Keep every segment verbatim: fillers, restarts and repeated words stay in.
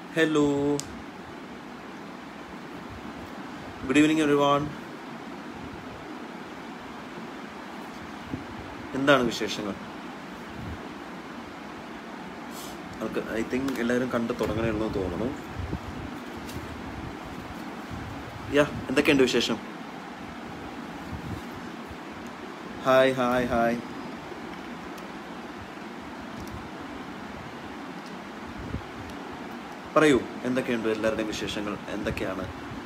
Hello, good evening everyone. എന്താണ് വിശേഷങ്ങൾ? നമുക്ക് ഐ തിങ്ക് എല്ലാവരും കണ്ടു തുടങ്ങണമെന്ന് തോന്നുന്നു. യാ, എന്തൊക്കെയുണ്ട് വിശേഷം? Hi hi hi. പറയൂ, എന്തൊക്കെയുണ്ട് എല്ലാവരുടെയും വിശേഷങ്ങൾ? എന്തൊക്കെയാണ്?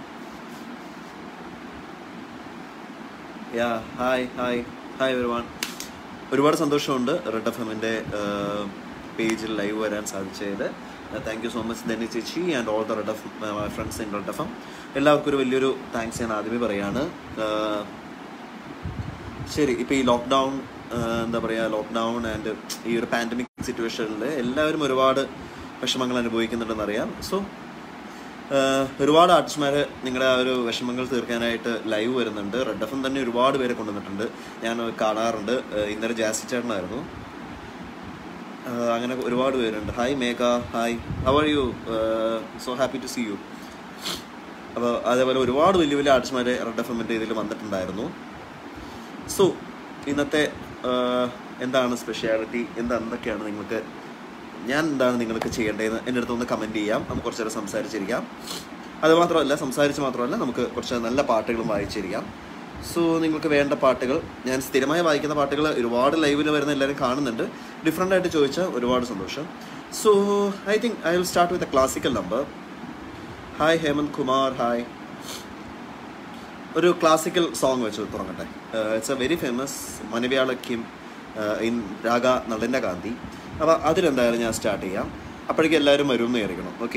Yeah, hi hi hi everyone. ഒരുപാട് സന്തോഷമുണ്ട് റെഡ് എഫ് എമ്മിൻ്റെ പേജിൽ ലൈവ് വരാൻ സാധിച്ചത്. Thank you so much Dhani ചേച്ചി and all the red F friends in red F M. എല്ലാവർക്കും ഒരു വലിയൊരു താങ്ക്സ് ഞാൻ ആദ്യമേ പറയുകയാണ്. ശരി, ഇപ്പോൾ ഈ ലോക്ക്ഡൗൺ എന്താ പറയുക, ലോക്ക്ഡൗൺ ആൻഡ് ഈ ഒരു പാൻഡമിക് സിറ്റുവേഷനിൽ എല്ലാവരും ഒരുപാട് വിഷമങ്ങൾ അനുഭവിക്കുന്നുണ്ടെന്നറിയാം. സോ ഒരുപാട് ആർട്ടിസ്റ്റ്മാർ നിങ്ങളുടെ ആ ഒരു വിഷമങ്ങൾ തീർക്കാനായിട്ട് ലൈവ് വരുന്നുണ്ട്. റെഡ് എഫ് എം തന്നെ ഒരുപാട് പേരെ കൊണ്ടുവന്നിട്ടുണ്ട്, ഞാൻ കാണാറുണ്ട്. ഇന്നലെ ജാസി ചേട്ടനായിരുന്നു. അങ്ങനെ ഒരുപാട് പേരുണ്ട്. Hi Megha, hi, how are you? So happy to see you. അപ്പോൾ അതേപോലെ ഒരുപാട് വലിയ വലിയ ആർട്ടിസ്റ്റ്മാർ റെഡ് എഫ് എമ്മിൻ്റെ ഇതിൽ വന്നിട്ടുണ്ടായിരുന്നു. സോ ഇന്നത്തെ എന്താണ് സ്പെഷ്യാലിറ്റി, എന്താ എന്തൊക്കെയാണ് നിങ്ങൾക്ക്, ഞാൻ എന്താണ് നിങ്ങൾക്ക് ചെയ്യേണ്ടതെന്ന് എൻ്റെ അടുത്തൊന്ന് കമൻറ്റ് ചെയ്യാം. നമുക്ക് കുറച്ച് നേരം സംസാരിച്ചിരിക്കാം. അതുമാത്രമല്ല, സംസാരിച്ച് മാത്രമല്ല, നമുക്ക് കുറച്ച് നല്ല പാട്ടുകളും വായിച്ചിരിക്കാം. സോ നിങ്ങൾക്ക് വേണ്ട പാട്ടുകൾ, ഞാൻ സ്ഥിരമായി വായിക്കുന്ന പാട്ടുകൾ ഒരുപാട് ലൈവിൽ വരുന്ന എല്ലാവരും കാണുന്നുണ്ട്. ഡിഫറെൻ്റ് ആയിട്ട് ചോദിച്ചാൽ ഒരുപാട് സന്തോഷം. So I think I will start with a classical number. Hi Hemant Kumar, hi. ഒരു ക്ലാസിക്കൽ സോങ് വെച്ച് തുടങ്ങട്ടെ. ഇറ്റ്സ് എ വെരി ഫേമസ് മനവ്യാളക്യം ഇൻ രാഗ നളന്റെ ഗാന്ധി. അപ്പോൾ അതിലെന്തായാലും ഞാൻ സ്റ്റാർട്ട് ചെയ്യാം. അപ്പോഴേക്കും എല്ലാവരും വരും എന്ന് വിചാരിക്കണം. ഓക്കെ,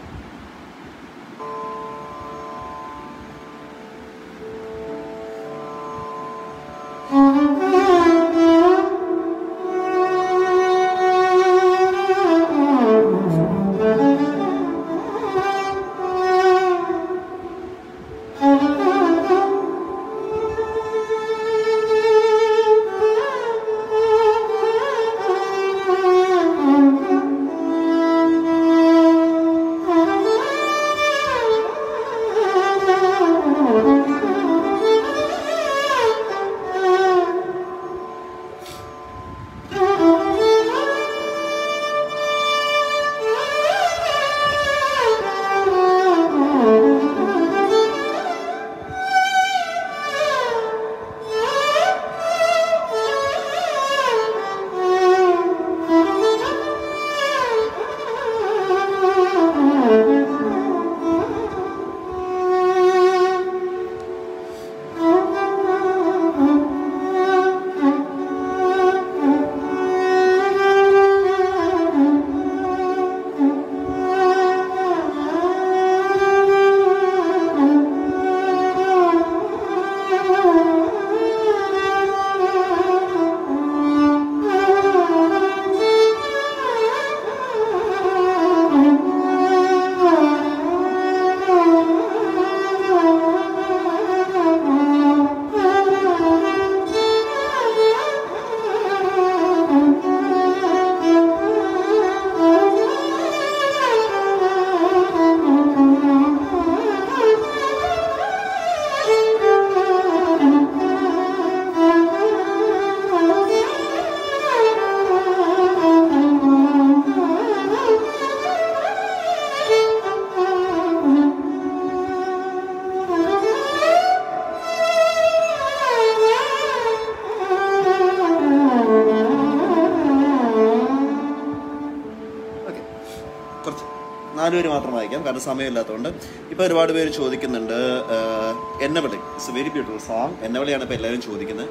നാലുപേര് മാത്രം വായിക്കാം, കാരണം സമയമില്ലാത്തതുകൊണ്ട്. ഇപ്പോൾ ഒരുപാട് പേര് ചോദിക്കുന്നുണ്ട് എന്നവിളി. It's a very beautiful song. എന്നവിളിയാണ് ഇപ്പോൾ എല്ലാവരും ചോദിക്കുന്നത്.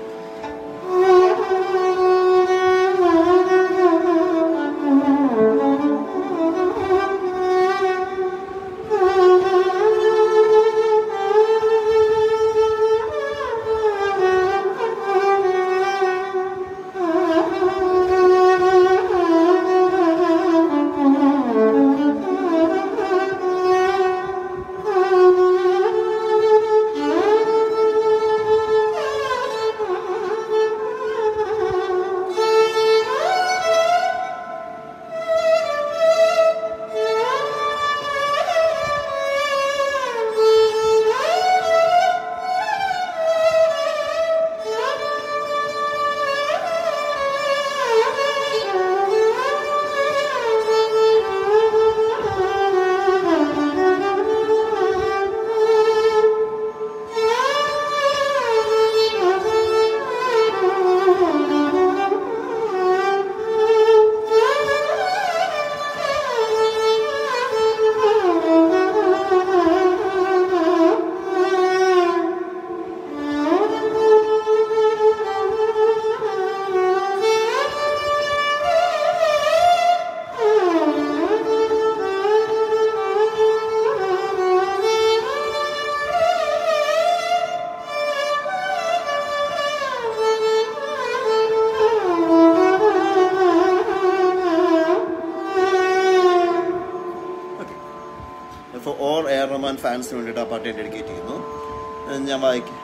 For all A R Rahman ഫാൻസിന് വേണ്ടിയിട്ട് ആ പാട്ട് ഞാൻ ഡെഡിക്കേറ്റ് ചെയ്യുന്നു. ഞാൻ വായിക്കാം.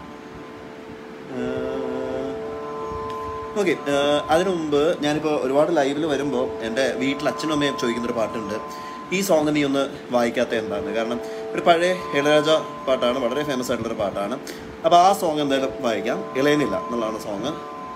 ഓക്കെ, അതിനു മുമ്പ് ഞാനിപ്പോൾ ഒരുപാട് ലൈവിൽ വരുമ്പോൾ എൻ്റെ വീട്ടിൽ അച്ഛനും അമ്മയും ചോദിക്കുന്നൊരു പാട്ടുണ്ട്, ഈ സോങ് നീ ഒന്ന് വായിക്കാത്ത എന്താണ്? കാരണം ഒരു പഴയ ഇളയരാജ പാട്ടാണ്, വളരെ ഫേമസ് ആയിട്ടുള്ളൊരു പാട്ടാണ്. അപ്പോൾ ആ സോങ് എന്തായാലും വായിക്കാം. ഇളയനില്ല എന്നുള്ളതാണ് song.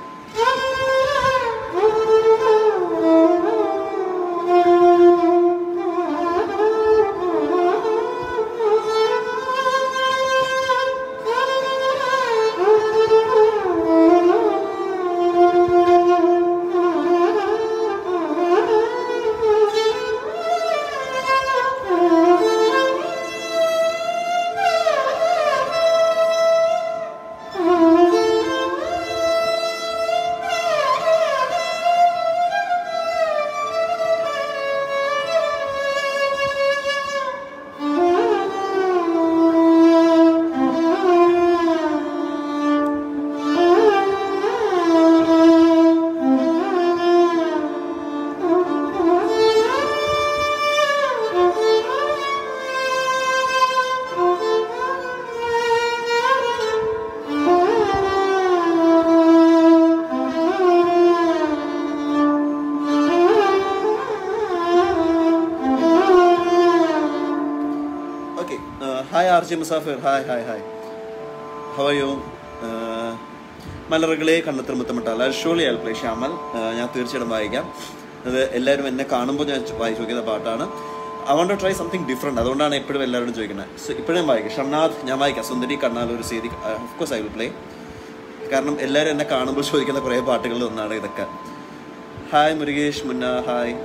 R J Musafir, hi, hi, hi. How are you? മലറുകളെ കണ്ണത്തിൽ മുത്തമിട്ടാൽ ഷോളി ആൽ പ്ലേ ശ്യാമൽ. ഞാൻ തീർച്ചയായിട്ടും വായിക്കാം. അത് എല്ലാവരും എന്നെ കാണുമ്പോൾ ഞാൻ വായിച്ചു നോക്കിയ പാട്ടാണ്. I want to try something different, അതുകൊണ്ടാണ് എപ്പോഴും എല്ലാവരോടും ചോദിക്കുന്നത്. സോ ഇപ്പോഴും ഞാൻ വായിക്കാം. ഷംനാഥ് ഞാൻ വായിക്കാം. സുന്ദരി കണ്ണാൽ ഒരു സേതി, of course I will play. കാരണം എല്ലാവരും എന്നെ കാണുമ്പോൾ ചോദിക്കുന്ന കുറേ പാട്ടുകളിൽ ഒന്നാണ് ഇതൊക്കെ. ഹായ് മുരുകേഷ് മുന്ന, ഹായ്.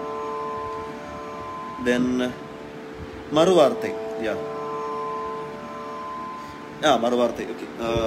ദെൻ മറുവാർത്ത, യാ ആ മറുവാർത്ത, ഓക്കെ.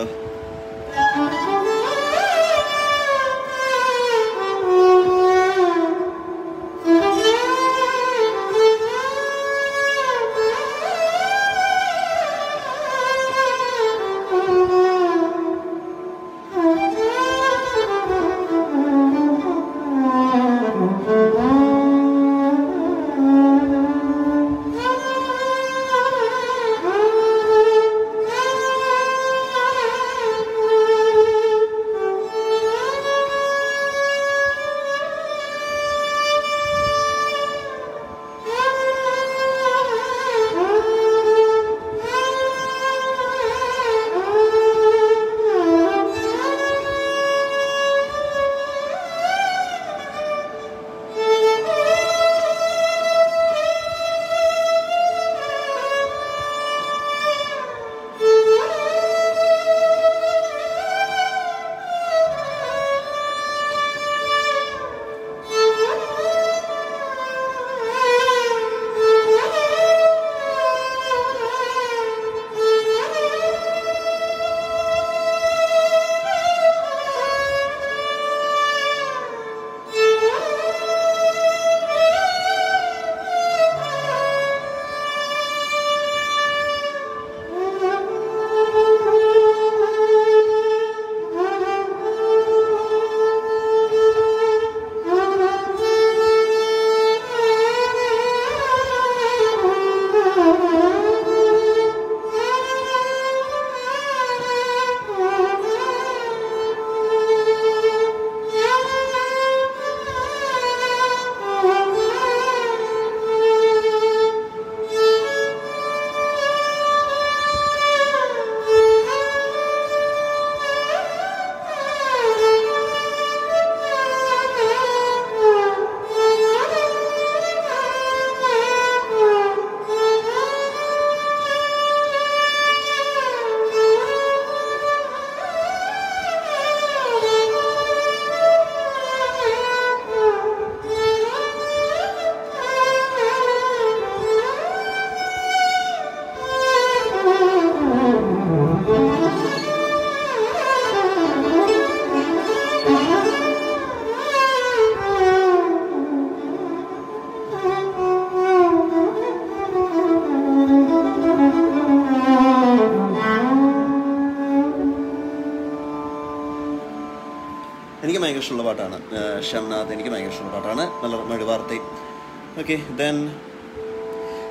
എനിക്ക് ഭയങ്കര ഇഷ്ടമുള്ള പാട്ടാണ്. ഷംനാഥ് എനിക്ക് ഭയങ്കര ഇഷ്ടമുള്ള പാട്ടാണ്. നല്ല മഴുവാർത്ത. ഓക്കെ, ദെൻ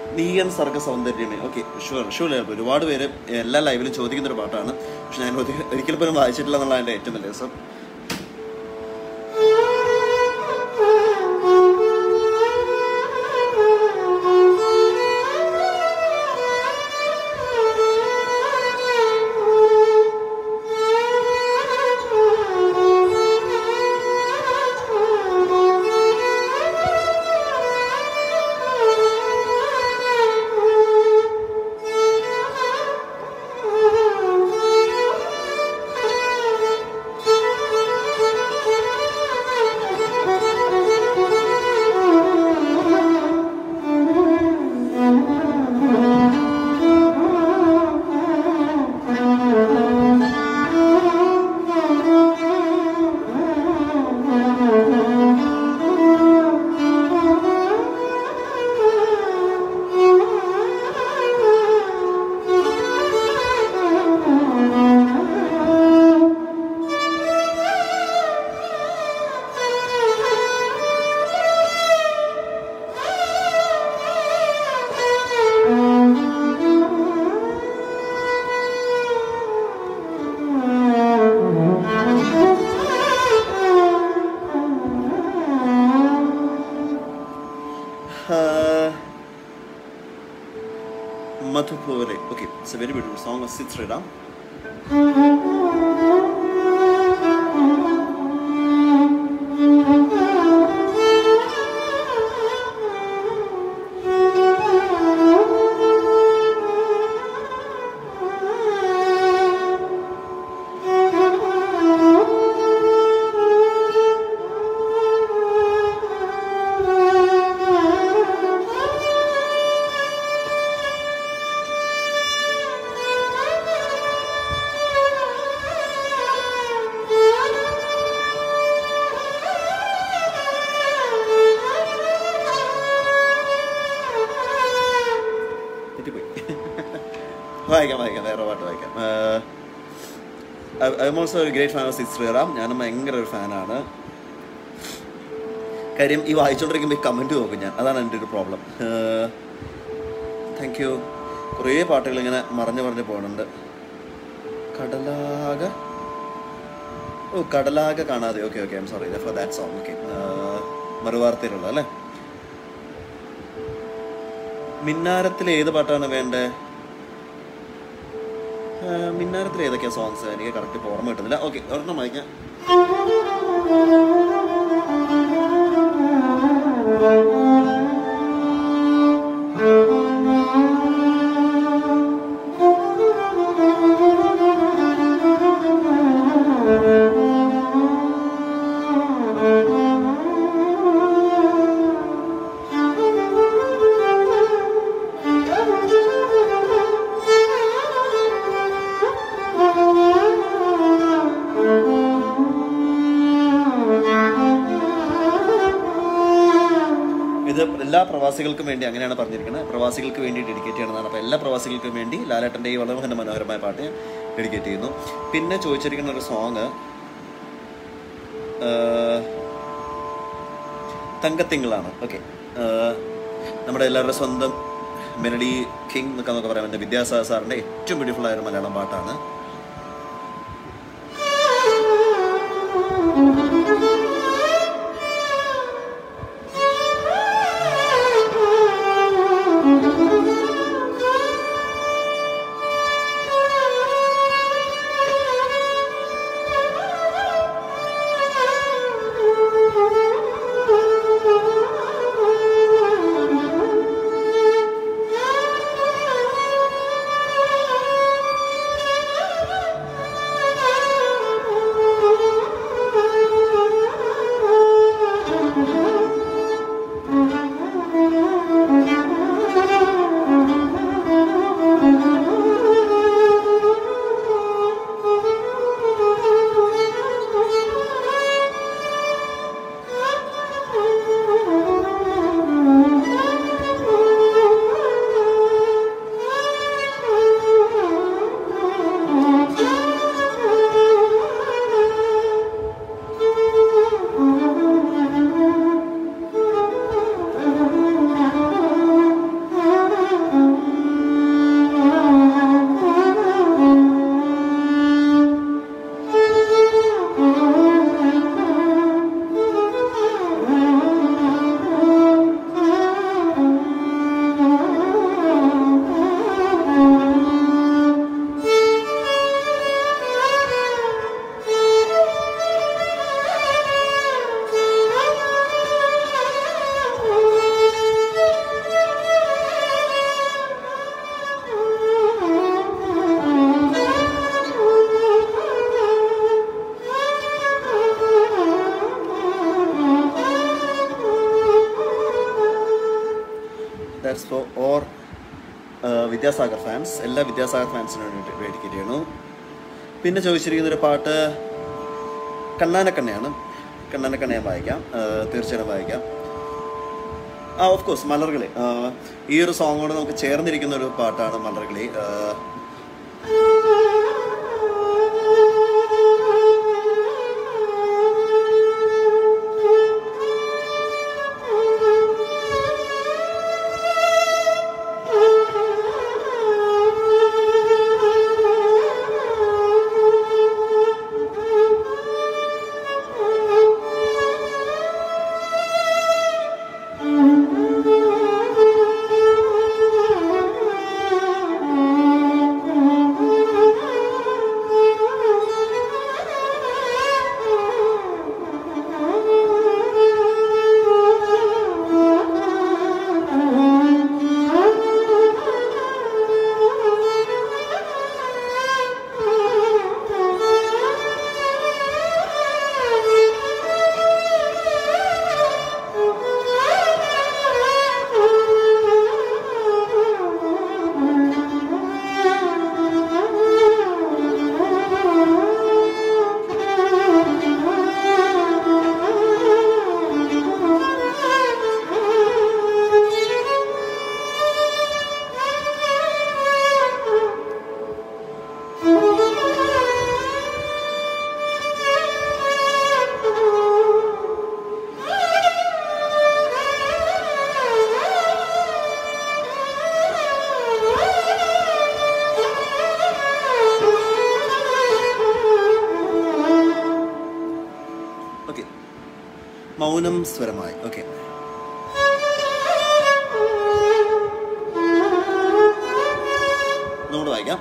നീയൻ സർഗ സൗന്ദര്യമേ. Okay, sure sure. ഒരുപാട് പേര് എല്ലാ ലൈവിലും ചോദിക്കുന്നൊരു പാട്ടാണ്. പക്ഷെ ഞാൻ ഒരിക്കലും പോലും വായിച്ചിട്ടില്ല എന്നുള്ള എൻ്റെ ഏറ്റവും വലിയ രസം. Madhupore. Okay, it's a very beautiful song of Thrissur. Uh, I'm also a great fan of Thrissur. I'm a great fan of it. Karim, if I don't comment to you, that's a problem. Uh, thank you. Great part of the Kadalaga. Oh, Kadalaga Kanade. Okay, okay, I'm sorry for that song. Okay. Maruvarthi Rolla. Minarathile the Patana Vende. Minarathile the songs and you correct format. Okay, or no, Mike. പ്രവാസികൾക്കും വേണ്ടി അങ്ങനെയാണ് പറഞ്ഞിരിക്കുന്നത്. പ്രവാസികൾക്ക് വേണ്ടി dedicate ചെയ്യണമെന്നാണ്. അപ്പോൾ എല്ലാ പ്രവാസികൾക്കും വേണ്ടി ലാലേട്ടൻ്റെ ഈ വളരെ തന്നെ മനോഹരമായ പാട്ട് ഡെഡിക്കേറ്റ് ചെയ്യുന്നു. പിന്നെ ചോദിച്ചിരിക്കുന്ന ഒരു സോങ് തങ്കത്തിങ്കളാണ്. ഓക്കെ, നമ്മുടെ എല്ലാവരുടെ സ്വന്തം മെലഡി കിങ് എന്നൊക്കെ നമുക്ക് പറയാൻ പറ്റും. വിദ്യാസാഗർ സാറിൻ്റെ ഏറ്റവും ബ്യൂട്ടിഫുൾ ആയ ഒരു മലയാളം പാട്ടാണ്. That's for all Vidyasagar fans. എല്ലാ വിദ്യാസാഗർ ഫാൻസിനും വേണ്ടി ഡെഡിക്കേറ്റ് ചെയ്യണു. പിന്നെ ചോദിച്ചിരിക്കുന്നൊരു പാട്ട് കണ്ണാനക്കണ്ണയാണ്. കണ്ണാനക്കണ്ണ ഞാൻ വായിക്കാം, തീർച്ചയായിട്ടും വായിക്കാം. ആ ഓഫ് കോഴ്സ് മലർകളി. ഈ ഒരു സോങ്ങോട് നമുക്ക് ചേർന്നിരിക്കുന്ന ഒരു പാട്ടാണ് മലർകളി. മൗനം സ്വരമായി. ഓക്കെ, നമ്മൾ വായിക്കാം.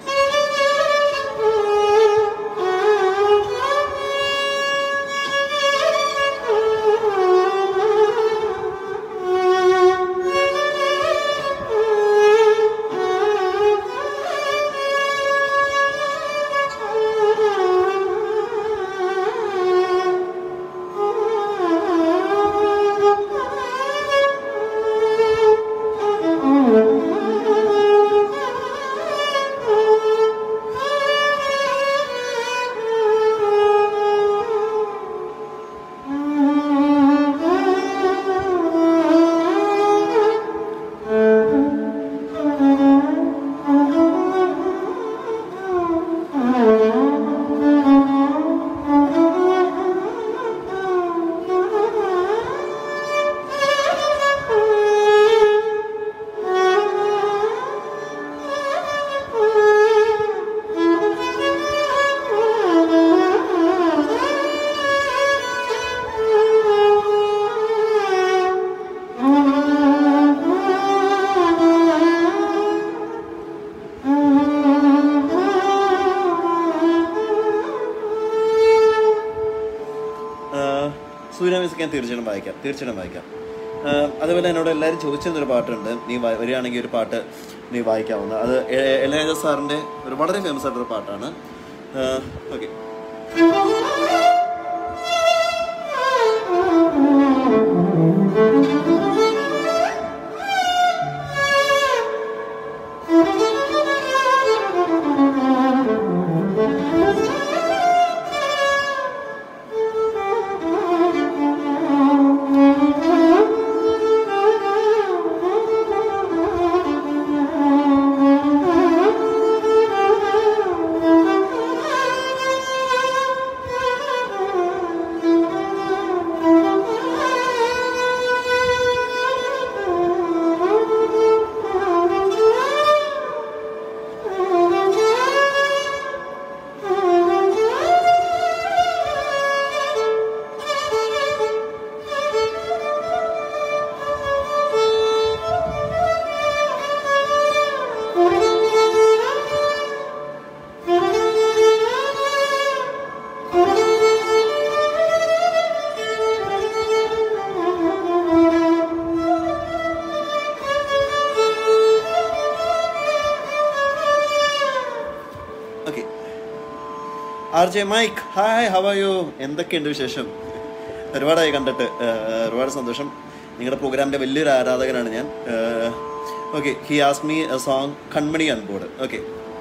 സൂര്യമിസ്ക്കാൻ തീർച്ചയായിട്ടും വായിക്കാം തീർച്ചയായിട്ടും വായിക്കാം അതുപോലെ എന്നോട് എല്ലാവരും ചോദിച്ചിരുന്നൊരു പാട്ടുണ്ട്, നീ വരികയാണെങ്കിൽ ഒരു പാട്ട് നീ വായിക്കാവുന്ന. അത് ഇളയരാജ സാറിൻ്റെ ഒരു വളരെ ഫേമസ് ആയിട്ടൊരു പാട്ടാണ്. Okay, R J Mike, hi, how are you? എന്തൊക്കെയുണ്ട് വിശേഷം? ഒരുപാടായി കണ്ടിട്ട്, ഒരുപാട് സന്തോഷം. നിങ്ങളുടെ പ്രോഗ്രാമിൻ്റെ വലിയൊരു ആരാധകനാണ് ഞാൻ. Okay, he ask me a song Kanmani on board. Okay,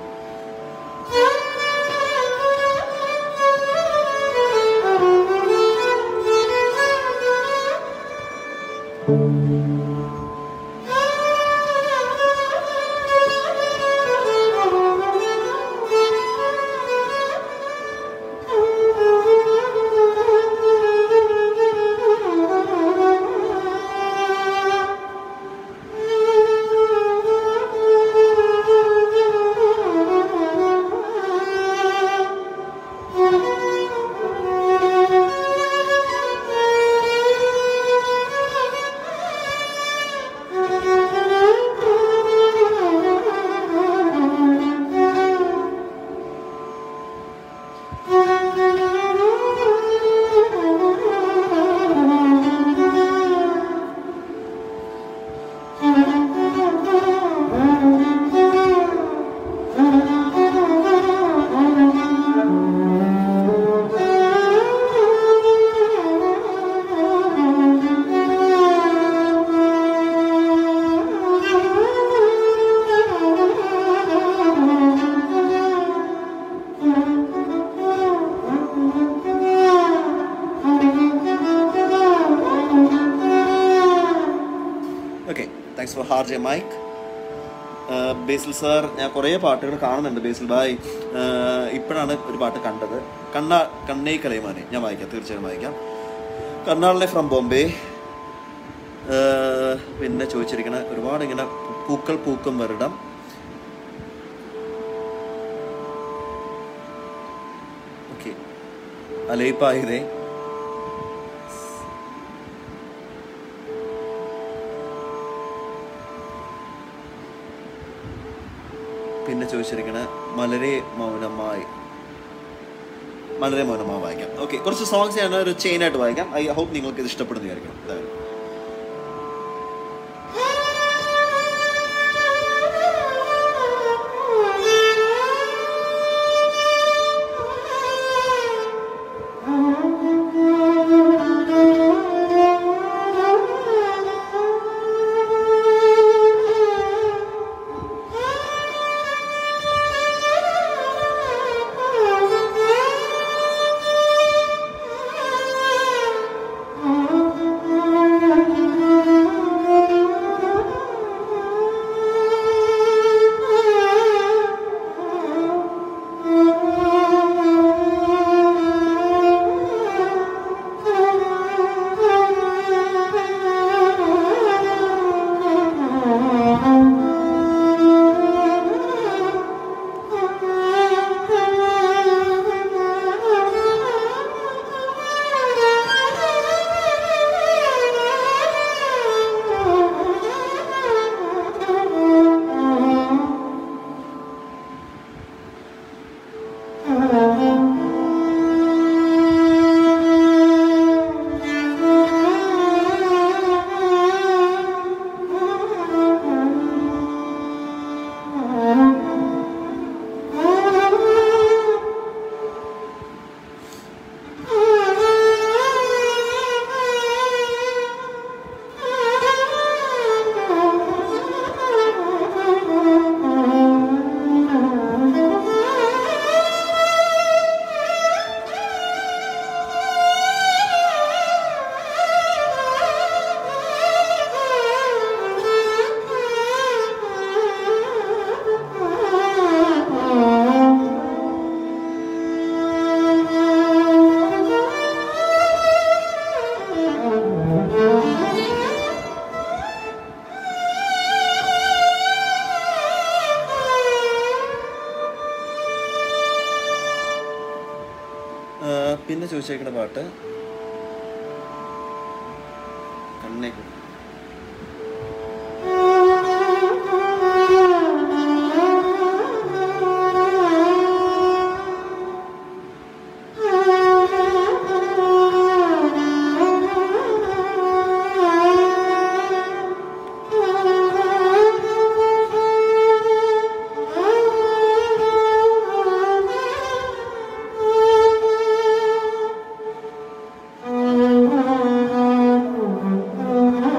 thanks for R J Mike. Basil sir, ഞാൻ കുറേ പാട്ടുകൾ കാണുന്നുണ്ട്. ബേസിൽ ഭായ്, ഇപ്പോഴാണ് ഒരു പാട്ട് കണ്ടത്. കണ്ണ കണ്ണേ കലൈമാനെ ഞാൻ വായിക്കാം, തീർച്ചയായും വായിക്കാം. കർണാടനെ ഫ്രം ബോംബെ. പിന്നെ ചോദിച്ചിരിക്കണ ഒരുപാട് ഇങ്ങനെ പൂക്കൾ പൂക്കും വരിടം. ഓക്കെ, അലൈപ്പായിരേ. പിന്നെ ചോദിച്ചിരിക്കണ മലരെ മൗനമായി. വളരെ മൗനമായി വായിക്കാം. ഓക്കെ, കുറച്ച് സോങ്സ് ഞാൻ ഒരു ചെയിനായിട്ട് വായിക്കാം. ഐ ഹോപ്പ് നിങ്ങൾക്ക് ഇത് ഇഷ്ടപ്പെടുന്ന വിചാരിക്കണം. അതായത് പിന്നെ ചോദിച്ചേക്കുന്ന പാട്ട് കണ്ണേ. Mm-hmm.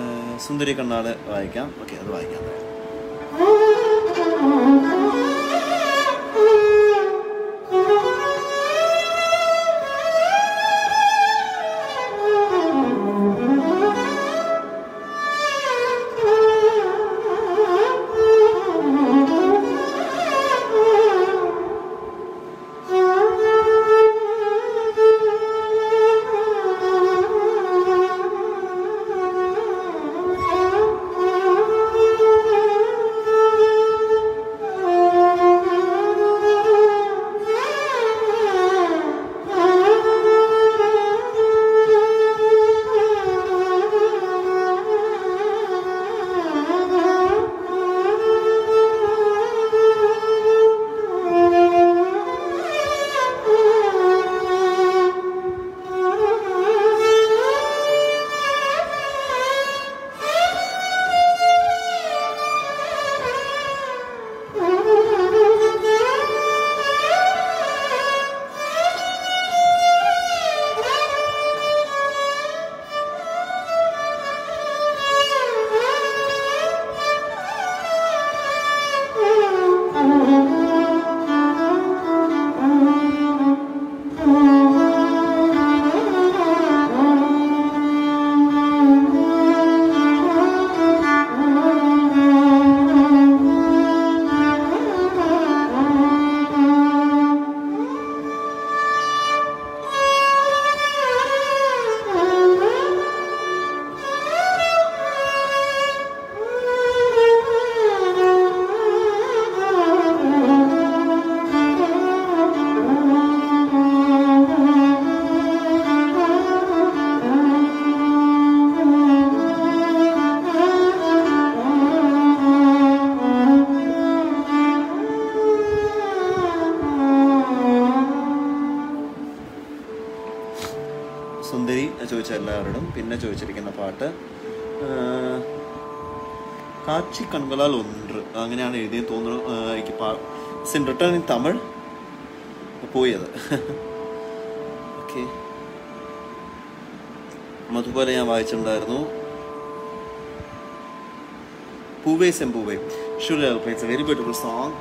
സുന്ദരി കണ്ണാട് വായിക്കാം. ഓക്കെ, അത് വായിക്കാം. ചോദിച്ച എല്ലാവരോടും. പിന്നെ ചോദിച്ചിരിക്കുന്ന പാട്ട് കാച്ചി കൺകളാൽ ഒന്ന്, അങ്ങനെയാണ് എഴുതിയെന്ന് തോന്നുന്നു. എനിക്ക് it's in written in Tamil പോയത്. ഓക്കെ, അതുപോലെ ഞാൻ വായിച്ചിട്ടുണ്ടായിരുന്നു പൂവേ സെമ്പൂവേ. Should it's a very beautiful song.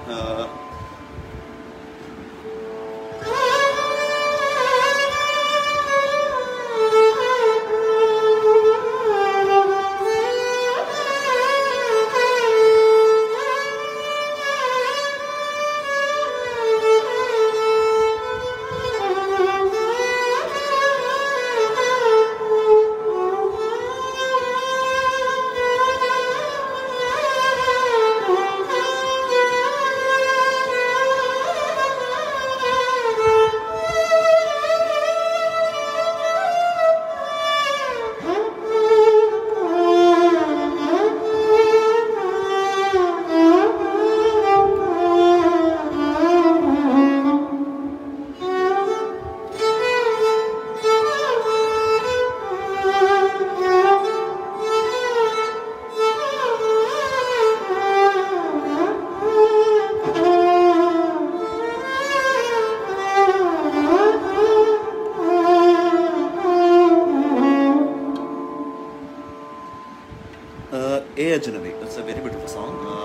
It's a very beautiful song. Uh,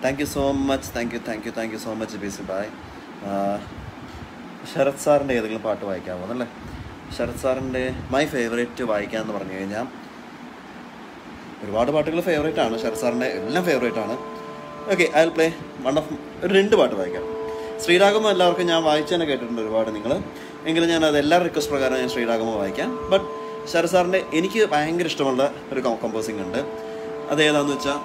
thank you so much, thank you thank you thank you so much ബേസി ബായ്. ശരത് സാറിൻ്റെ ഏതെങ്കിലും പാട്ട് വായിക്കാമോ എന്നല്ലേ? ശരത് സാറിൻ്റെ മൈ ഫേവറേറ്റ് വായിക്കാമെന്ന് പറഞ്ഞു കഴിഞ്ഞാൽ ഒരുപാട് പാട്ടുകൾ ഫേവറേറ്റ് ആണ്. ശരത് സാറിൻ്റെ എല്ലാം ഫേവറേറ്റ് ആണ്. Okay, I will play one of ഒരു രണ്ട് പാട്ട് വായിക്കാം. ശ്രീരാഗമോ എല്ലാവർക്കും ഞാൻ വായിച്ചു തന്നെ കേട്ടിട്ടുണ്ട് ഒരുപാട് നിങ്ങൾ. എങ്കിലും ഞാൻ അത് എല്ലാ റിക്വസ്റ്റ് പ്രകാരം ഞാൻ ശ്രീരാഗമോ വായിക്കാം. ബട്ട് ശരത് സാറിൻ്റെ എനിക്ക് ഭയങ്കര ഇഷ്ടമുള്ള ഒരു കമ്പോസിങ് ഉണ്ട്. അതേതാണെന്ന് വെച്ചാൽ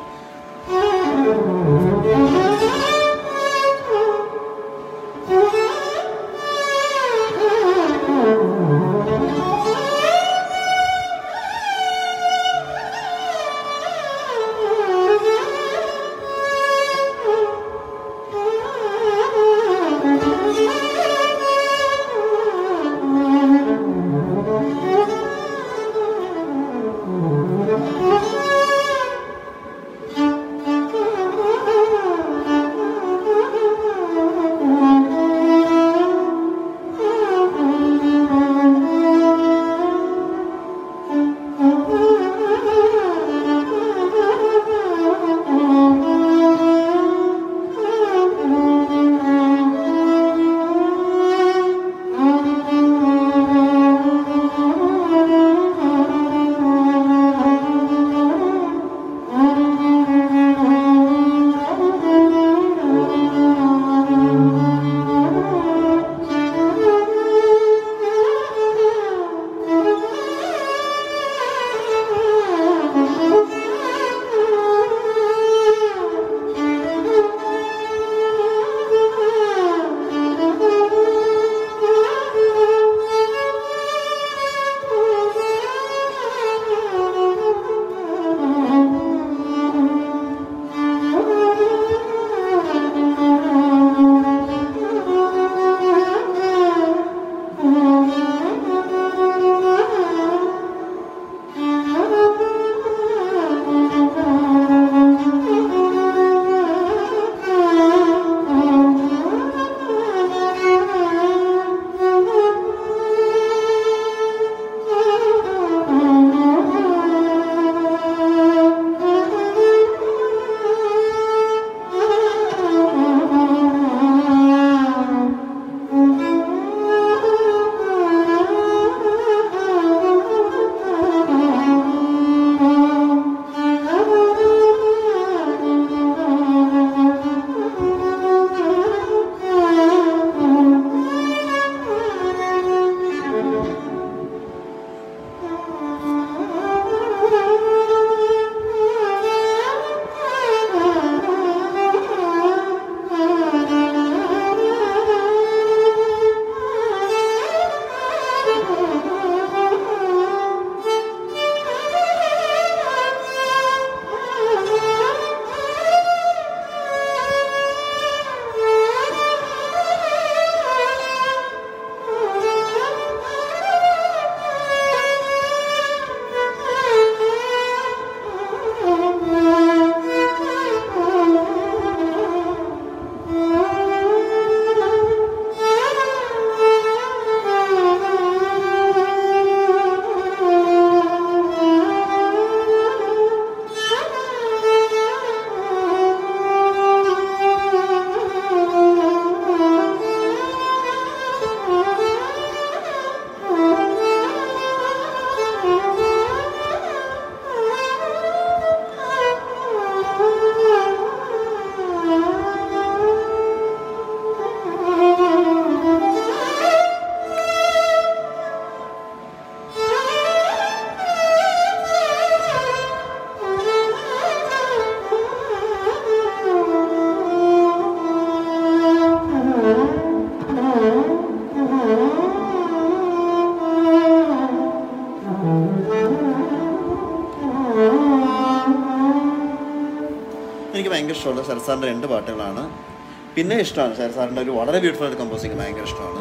എനിക്ക് ഭയങ്കര ഇഷ്ടമുള്ള ശരത് സാറിൻ്റെ രണ്ട് പാട്ടുകളാണ്. പിന്നെ ഇഷ്ടമാണ് ശരത് സാറിൻ്റെ ഒരു വളരെ ബ്യൂട്ടിഫുൾ ആയിട്ട് കമ്പോസിങ് ഭയങ്കര ഇഷ്ടമാണ്.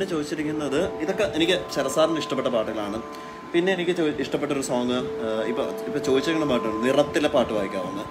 പിന്നെ ചോദിച്ചിരിക്കുന്നത് ഇതൊക്കെ എനിക്ക് ശരസാറിന് ഇഷ്ടപ്പെട്ട പാട്ടുകളാണ്. പിന്നെ എനിക്ക് ഇഷ്ടപ്പെട്ടൊരു സോങ് ഇപ്പം ഇപ്പം ചോദിച്ചിരിക്കുന്ന പാട്ടുണ്ട്, നിറത്തിലെ പാട്ട് വായിക്കാവുന്ന.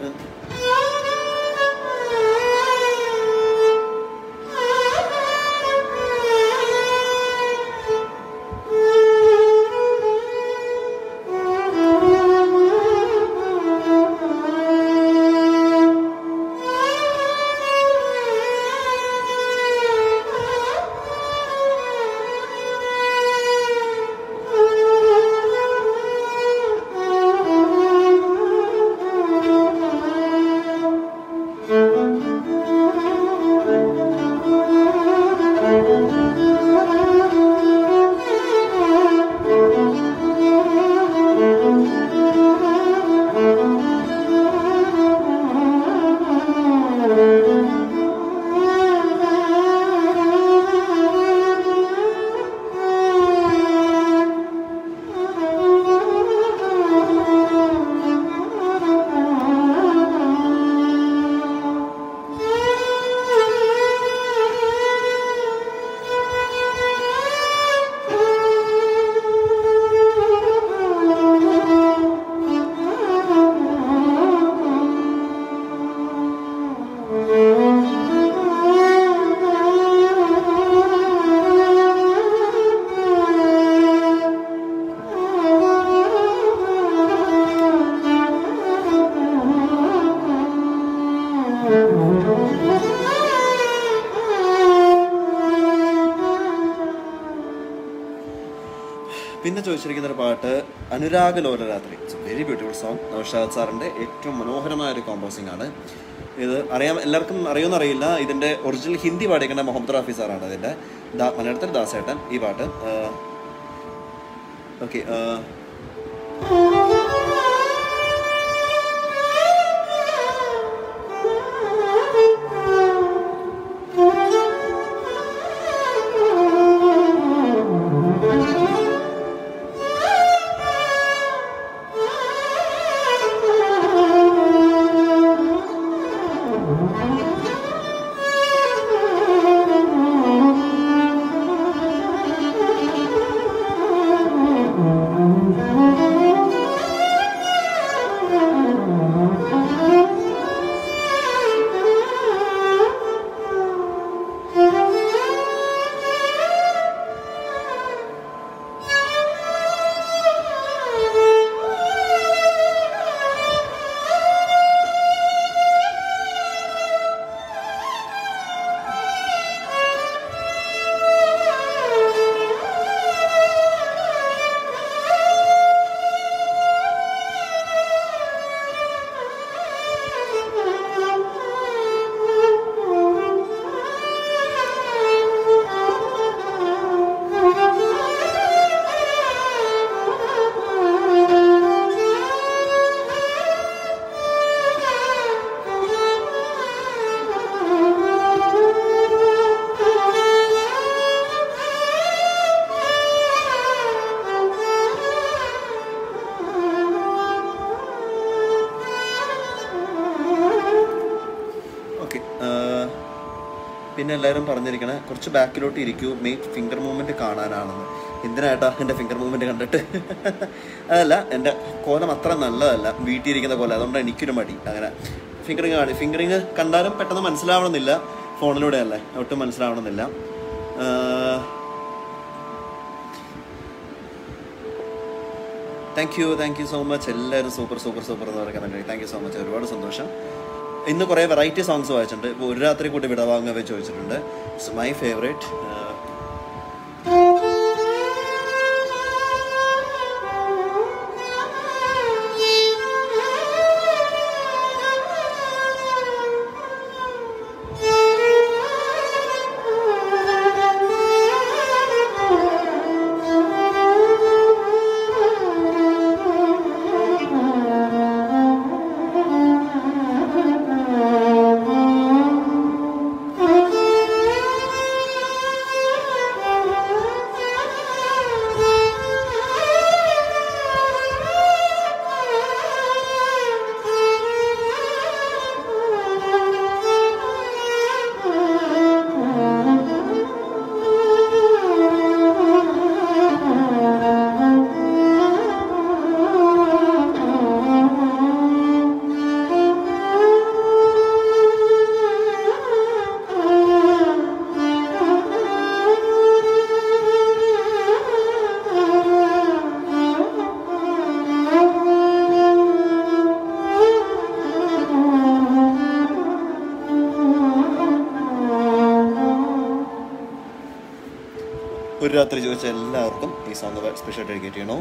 പിന്നെ ചോദിച്ചിരിക്കുന്നൊരു പാട്ട് അനുരാഗലോലരാത്രി. It's very beautiful song. Naushad സാറിൻ്റെ ഏറ്റവും മനോഹരമായ ഒരു കോമ്പോസിംഗ് ആണ് ഇത്. അറിയാം, എല്ലാവർക്കും അറിയുമെന്ന് അറിയില്ല, ഇതിൻ്റെ ഒറിജിനൽ ഹിന്ദി പാടിക്കേണ്ട മുഹമ്മദ് റാഫി സാറാണ് ഇതിൻ്റെ. മലയാളത്തിൽ ദാസേട്ടൻ ഈ പാട്ട്. ഓക്കെ, പിന്നെ എല്ലാവരും പറഞ്ഞിരിക്കണേ കുറച്ച് ബാക്കിലോട്ട് ഇരിക്കൂ, മെയിൻ ഫിംഗർ മൂവ്മെൻറ്റ് കാണാനാണെന്ന്. എന്തിനായിട്ടാ എൻ്റെ ഫിംഗർ മൂവ്മെൻറ്റ് കണ്ടിട്ട്? അതല്ല, എൻ്റെ കോലം അത്ര നല്ലതല്ല വീട്ടിൽ ഇരിക്കുന്ന പോലെ, അതുകൊണ്ട് എനിക്കൊരു മടി. അങ്ങനെ ഫിംഗറിങ് കാണി ഫിംഗറിങ് കണ്ടാലും പെട്ടെന്ന് മനസ്സിലാവണമെന്നില്ല, ഫോണിലൂടെ അല്ലേ, ഒട്ടും മനസ്സിലാവണമെന്നില്ല. Thank you thank you so much. എല്ലാവരും സൂപ്പർ സൂപ്പർ സൂപ്പർ എന്ന് പറയുന്നത് താങ്ക് യു സോ മച്ച്, ഒരുപാട് സന്തോഷം. ഇന്ന് കുറേ വെറൈറ്റി സോങ്സ് വായിച്ചിട്ടുണ്ട്. ഇപ്പോൾ ഒരു രാത്രി കൂട്ടി വിടവാങ്ങവേ ചോദിച്ചിട്ടുണ്ട്. It's my favourite. ശിവരാത്രി ചോദിച്ച എല്ലാവർക്കും ഈ സോങ് സ്പെഷ്യൽ ഡെഡിക്കേറ്റ് ചെയ്യണോ.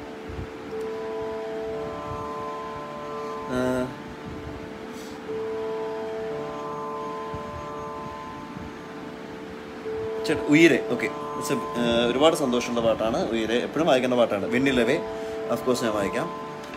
ഉയരെ, ഓക്കെ, ഒരുപാട് സന്തോഷമുള്ള പാട്ടാണ് ഉയരെ. എപ്പോഴും വായിക്കേണ്ട പാട്ടാണ്. വെണ്ണിലവേ അഫ്കോഴ്സ് ഞാൻ വായിക്കാം.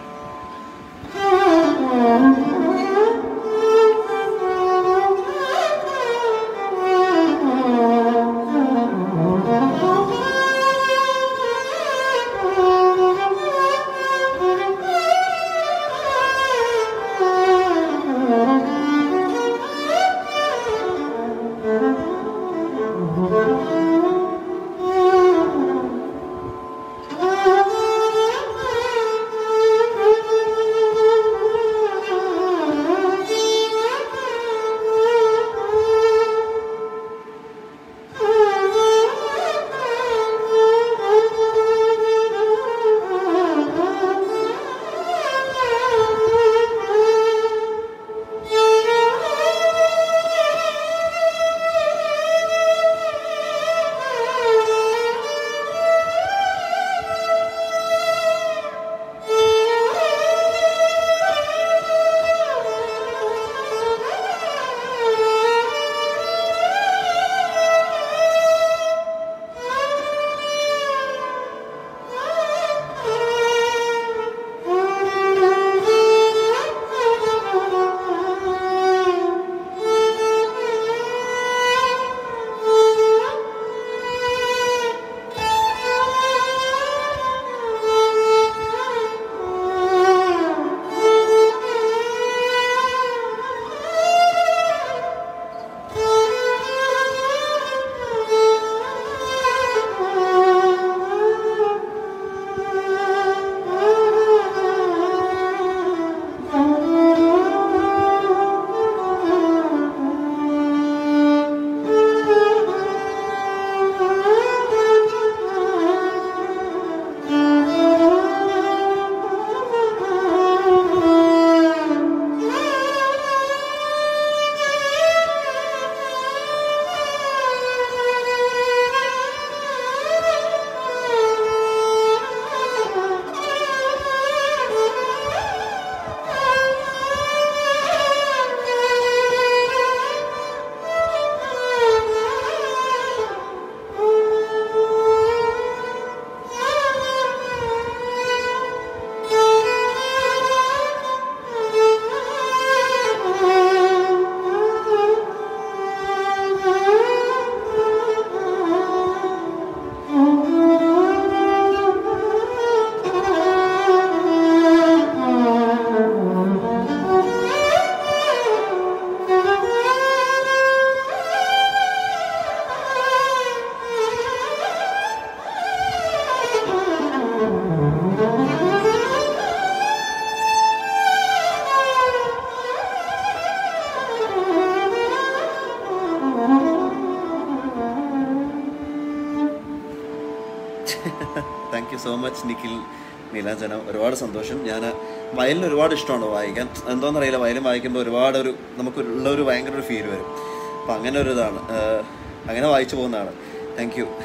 Thank you so much Nikhil Neelanjana. ഒരുപാട് സന്തോഷം. ഞാൻ വയലിന് ഒരുപാട് ഇഷ്ടമാണ് വായിക്കാൻ. എന്തോന്നറിയില്ല, വയലിൻ വായിക്കുമ്പോൾ ഒരുപാട് ഒരു നമുക്കുള്ള ഒരു ഭയങ്കര ഒരു ഫീൽ വരും. അപ്പം അങ്ങനെ ഒരു ഇതാണ്, അങ്ങനെ വായിച്ചു പോകുന്നതാണ്. Thank you.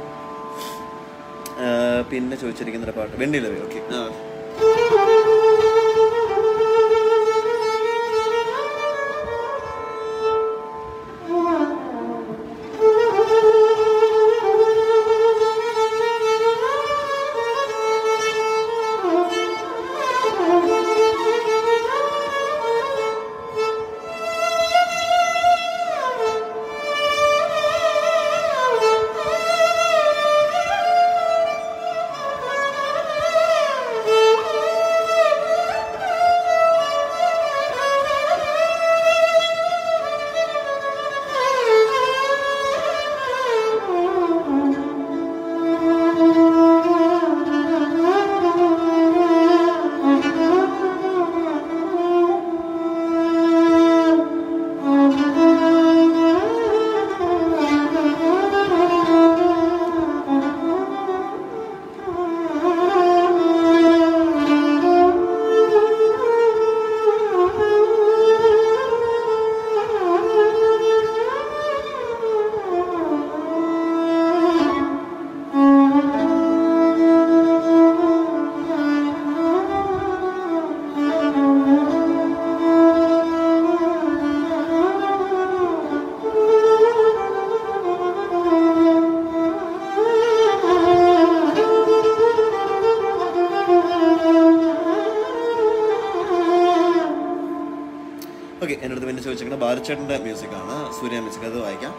പിന്നെ ചോദിച്ചിരിക്കുന്ന പാട്ട് വെണ്ണിലവേ. ഓക്കെ, ഓക്കെ, എൻ്റെ അടുത്ത് പിന്നെ ചോദിച്ചിരിക്കുന്നത് ബാലച്ചേട്ടൻ്റെ മ്യൂസിക്കാണ്, സൂര്യ മ്യൂസിക്. അത് വായിക്കാം.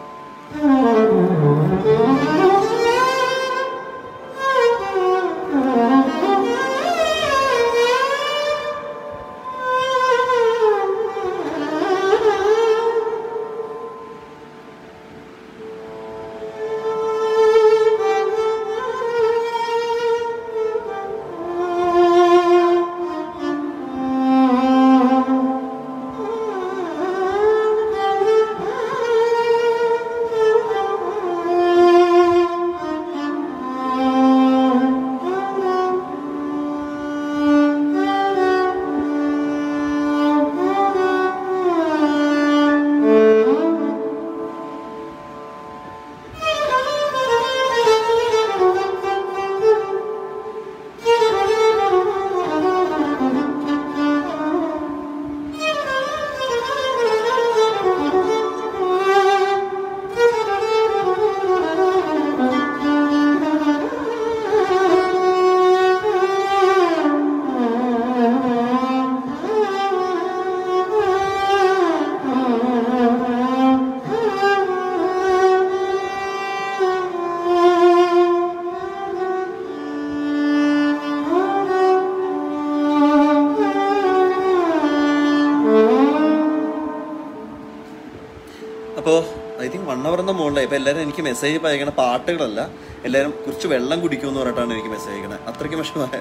അപ്പോൾ ഐ തിങ്ക് വൺ അവറിൻ്റെ മുകളിലായി. ഇപ്പോൾ എല്ലാവരും എനിക്ക് മെസ്സേജ് അയക്കണ പാട്ടുകളല്ല, എല്ലാവരും കുറച്ച് വെള്ളം കുടിക്കുമെന്ന് പറഞ്ഞിട്ടാണ് എനിക്ക് മെസ്സേജ് അയക്കണത്. അത്രയ്ക്ക് വിഷമമായ.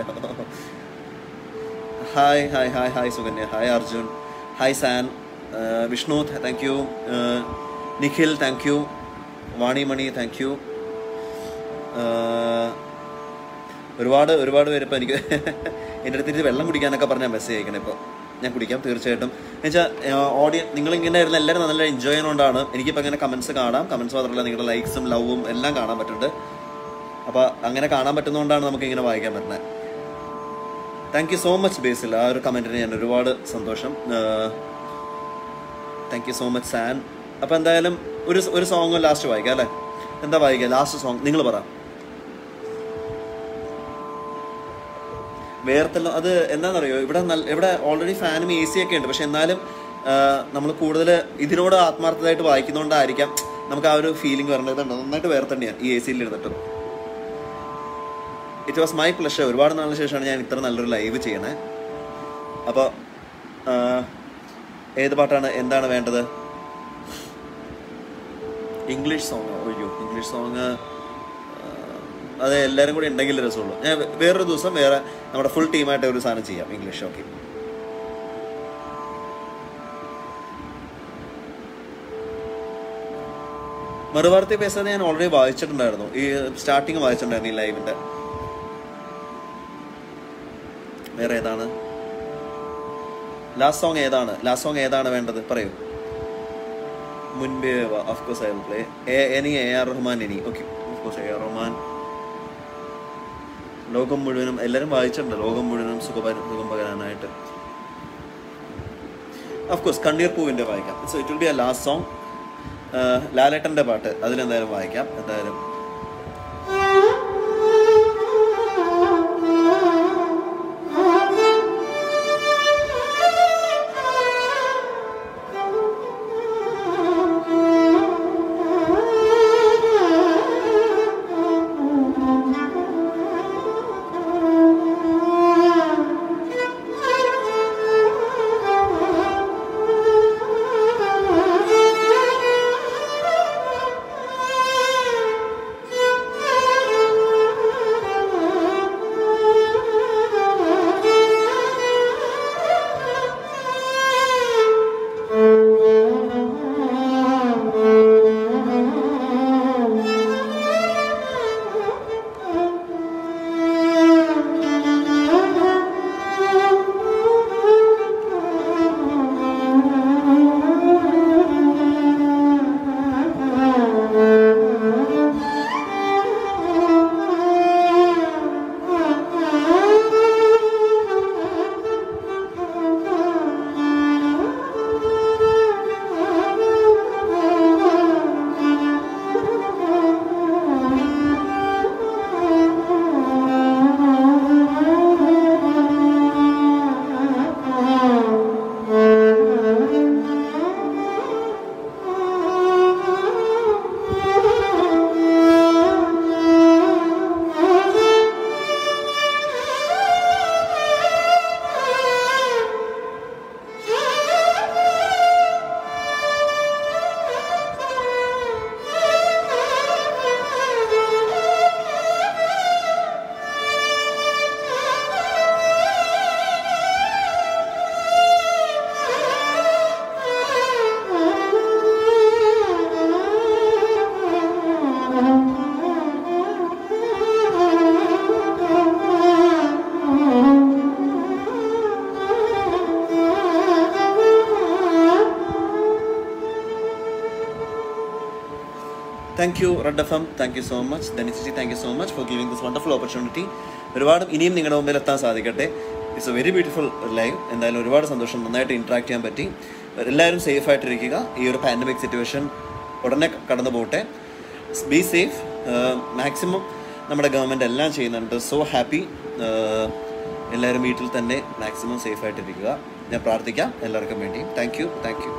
Hi hi hi hi Sukanya, hi Arjun, hi San, Vishnu thank you, Nikhil thank you, Vanimani thank you. ഒരുപാട് ഒരുപാട് പേര് ഇപ്പോൾ എനിക്ക് എൻ്റെ അടുത്ത് വെള്ളം കുടിക്കാനൊക്കെ പറഞ്ഞാൽ മെസ്സേജ് അയക്കണം. ഇപ്പോൾ ഞാൻ കുടിക്കാം തീർച്ചയായിട്ടും. എന്നുവെച്ചാൽ ഓഡിയൻസ് നിങ്ങളിങ്ങനെ ആയിരുന്നു, എല്ലാവരും നല്ല എൻജോയ് ചെയ്യുന്നതുകൊണ്ടാണ്. എനിക്കിപ്പോൾ അങ്ങനെ കമൻസ് കാണാം, കമൻസ് മാത്രമല്ല നിങ്ങളുടെ ലൈക്സും ലവും എല്ലാം കാണാൻ പറ്റുന്നുണ്ട്. അപ്പോൾ അങ്ങനെ കാണാൻ പറ്റുന്നതുകൊണ്ടാണ് നമുക്കിങ്ങനെ വായിക്കാൻ പറ്റുന്നത്. Thank you so much Basil, ആ ഒരു കമൻറ്റിന് ഞാൻ ഒരുപാട് സന്തോഷം. Thank you so much San. അപ്പോൾ എന്തായാലും ഒരു ഒരു സോങ് ലാസ്റ്റ് വായിക്കാം അല്ലേ? എന്താ വായിക്കുക ലാസ്റ്റ് സോങ്? നിങ്ങൾ പറ. വേർത്തല്ലോ അത് എന്താണെന്നറിയോ, ഇവിടെ നല്ല ഇവിടെ ഓൾറെഡി ഫാനും എ സി ഒക്കെ ഉണ്ട്. പക്ഷെ എന്നാലും നമ്മൾ കൂടുതൽ ഇതിനോട് ആത്മാർത്ഥമായിട്ട് വായിക്കുന്നതുകൊണ്ടായിരിക്കാം നമുക്ക് ആ ഒരു ഫീലിംഗ് വരേണ്ടത്. നന്നായിട്ട് വേർത്തന്നെയാണ് ഈ എ സിയിൽ ഇരുന്നിട്ട്. It was my pleasure. ഒരുപാട് നാളിന് ശേഷമാണ് ഞാൻ ഇത്ര നല്ലൊരു ലൈവ് ചെയ്യണേ. അപ്പോൾ ഏത് പാട്ടാണ്, എന്താണ് വേണ്ടത്? English song. ഒയ്യോ, ഇംഗ്ലീഷ് സോങ് അത് എല്ലാവരും കൂടി ഉണ്ടെങ്കിൽ രസമുള്ളൂ. ഞാൻ വേറൊരു ദിവസം വേറെ നമ്മുടെ ഫുൾ ടീമായിട്ട് ഒരു സാധനം ചെയ്യാം ഇംഗ്ലീഷ്. ഓക്കെ, മറുവാർത്തി പേസത് ഞാൻ ഓൾറെഡി വായിച്ചിട്ടുണ്ടായിരുന്നു, ഈ സ്റ്റാർട്ടിങ് വായിച്ചിട്ടുണ്ടായിരുന്നു ഈ ലൈവിന്റെ. വേറെ ഏതാണ് ലാസ്റ്റ് സോങ്? ഏതാണ് ലാസ്റ്റ് സോങ്? ഏതാണ് വേണ്ടത് പറയൂ. മുൻപേ of course I will play any A R Rahman. Any okay, of course A R Rahman. ലോകം മുഴുവനും എല്ലാവരും വായിച്ചിട്ടുണ്ട്. ലോകം മുഴുവനും സുഖപ സുഖം പകരാനായിട്ട് ഓഫ് കോഴ്സ് കണ്ണീർ പൂവിൻ്റെ വായിക്കാം. So it will be a last song. ലാലേട്ടൻ്റെ പാട്ട് അതിലെന്തായാലും വായിക്കാം. എന്തായാലും thank you red F M, thank you so much. Dhanishree, thank you so much for giving this wonderful opportunity. ഒരുപാട് ഇനിയും നിങ്ങളുടെ മുമ്പിൽ എത്താൻ സാധിക്കട്ടെ. It's a very beautiful live. എന്തായാലും ഒരുപാട് സന്തോഷം, നന്നായിട്ട് ഇൻട്രാക്ട് ചെയ്യാൻ പറ്റി. എല്ലാവരും സേഫായിട്ടിരിക്കുക. ഈ ഒരു പാൻഡമിക് സിറ്റുവേഷൻ ഉടനെ കടന്നു പോകട്ടെ. Be safe. മാക്സിമം നമ്മുടെ ഗവൺമെൻറ് എല്ലാം ചെയ്യുന്നുണ്ട്. So happy. എല്ലാവരും വീട്ടിൽ തന്നെ മാക്സിമം സേഫായിട്ടിരിക്കുക. ഞാൻ പ്രാർത്ഥിക്കാം എല്ലാവർക്കും വേണ്ടിയും. Thank you thank U